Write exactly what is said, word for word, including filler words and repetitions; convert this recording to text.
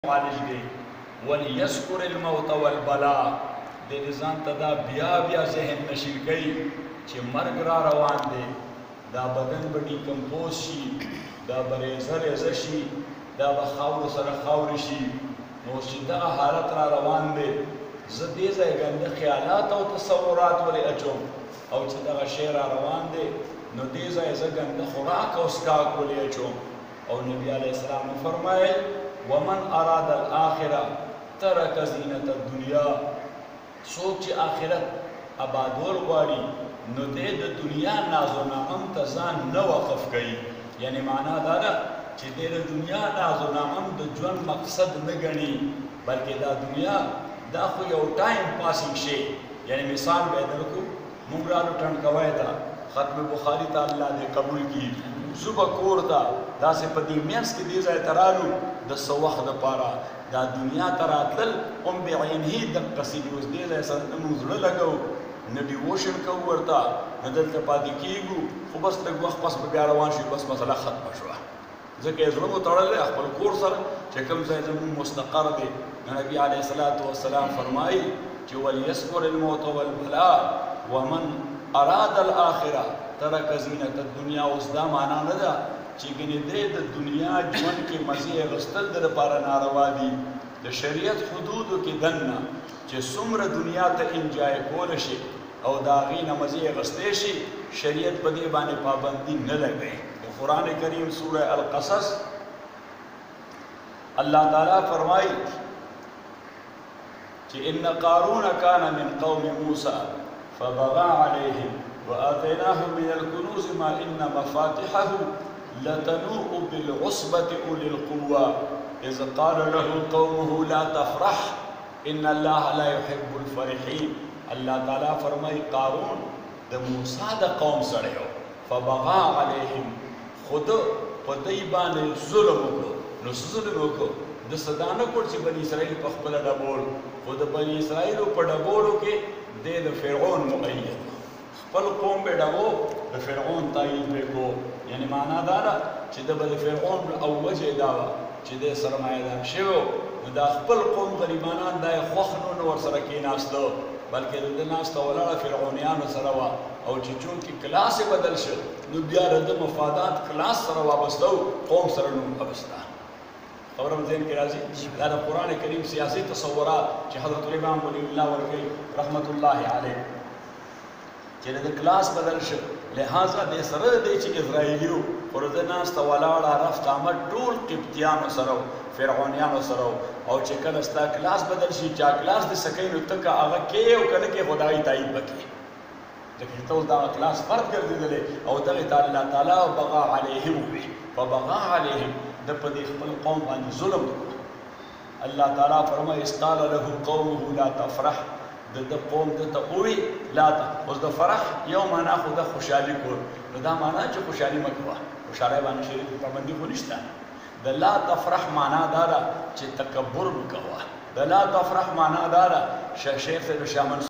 معالج دی ولیذکر الموت والبلاء د دې ځان ته دا بیا بیا ذهن نشیل کوي چې مرګ را روان دی، دا بدن به ډیکمپوز شي، دا به ریزه ریزه شي، دا به خاورو سره خاورې شي. نو چې دغه حالت را روان دی، زه دې ځای ګنده خیالات او تصورات ولې اچوم، او چې دغه شی را روان دی نو دې ځای زه ګنده خوراک او څښاک ولې اچوم. او نبي علیه السلام وفرمایل ومن اراد الاخره ترک زینت الدنیا، څوک چې آخرت آبادول غواړي نو دې د دنیا ناز و نعم ته ځان نه وقف کوي. یعنی معنا دا ده چې دې د دنیا ناز و نعم د ژوند مقصد نه ګڼي، بلکې دا دنیا دا خو یو ټایم پاسینګ شی. یعنی مثال به درکو، موږ رالو ټنډکوی ته ختم بخاري ته الله دې قبول کړي، زه به کور ته داسې په دې منځ کې دې ځای ته رالو د څه وخت دپاره دا دنیا ته راتلل هم بعینه دقسې دي. اوس دې ځای سره نه موږ زړه لګوو، نه ډیووشن کوو ورته، نه دلته پاتې کېږو، خو بس لږ وخت پس به بیا روان شو، بس مسله ختمه شوه. ځکه یې زړه مو تړلی خپل کور سره چې کوم ځای زموږ مستقر دی. نبي علیه الصلاة والسلام فرمایي چې ولیذکر الموت والبلاء ومن اراد الاخره ترک زینت الدنیا. اوس دا معنا نه ده چې ګنې دې د دنیا ژوند کې مزې اخیستل د لپاره ناروا دي. د شریعت حدودو کې دننه چې څومره دنیا ته انجای کولی شي او د هغې نه مزې اخیستی شي، شریعت په دې باندې پابندي نه لګوي. د قرآن کریم سوره القصص الله تعالی فرمایي چې ان قارون کان من قوم موسی فبغى عليهم وآتيناه من الكنوز ما إن مفاتحه لتنوء بالعصبة أولي القوة إذ قال له قومه لا تفرح إن الله لا يحب الفرحين. الله تعالی فرمایي قارون د موسی د قوم سره و، فبغى عليهم، خود په دوی باندې ظلم وکړو. نو څه ظلم وکړو؟ د څه دا نه کړ چې بني اسرائیل په خپله ډبول، خو د بني اسرائیلو په ډبولو کې دی د فرعون مؤید، خپل قوم به ډبو، د فرعون تایید به کو. یعنی معنا دا ده چې د به د فرعون او وجه دا وه چې دی سرمایهدار شوی و، نو دا خپل قوم غریبانان دا یې خوښ نو نه ورسره کېناسته، بلکې د ده ناسته ولاړه فرعونیانو سره وه. او چې چونکې کلاس یې بدل شو نو بیا د ده مفادات کلاس سره وابسته و، قوم سره نو وابسته. خبره مو ذهن کې راځي؟ دا د قرآن کریم سیاسي تصورات چې حضرت الامام ولی الله ورکوي رحمت الله علیه چې د کلاس بدل شو، لہذا دې سره دی چې اسرائیلي و، خو د ده ناسته ولاړه رفت آمد ټول قبطیانو سره و، فرعونیانو سره و. او چې کله ستا کلاس بدل شي، چا کلاس دې څه کوي نو ته که هغه کې او که نه کې خو د هغې تایید به کوې، ځکه چې ته اوس دغه کلاس فرد ګرځېدلی. او دغې ته الله تعالی بغا علیهم وویل، فبغا علیهم، ده په دې خپل قوم باندې ظلم وکړو. الله تعالی فرمایي اذ قال له قومه لا تفرح، د ده قوم ده ته ووي لا ته. اوس د فرح یو معنا خو ده خوشحالي کول، نو دا معنا چې خوشحالي مه کوه، خوشحالۍ باندې شریعت پابندي خو نشته. د لا تفرح معنا دا ده چې تکبر مه کوه. د لا تفرح معنا دا ده شیخ صاحب شاه منصور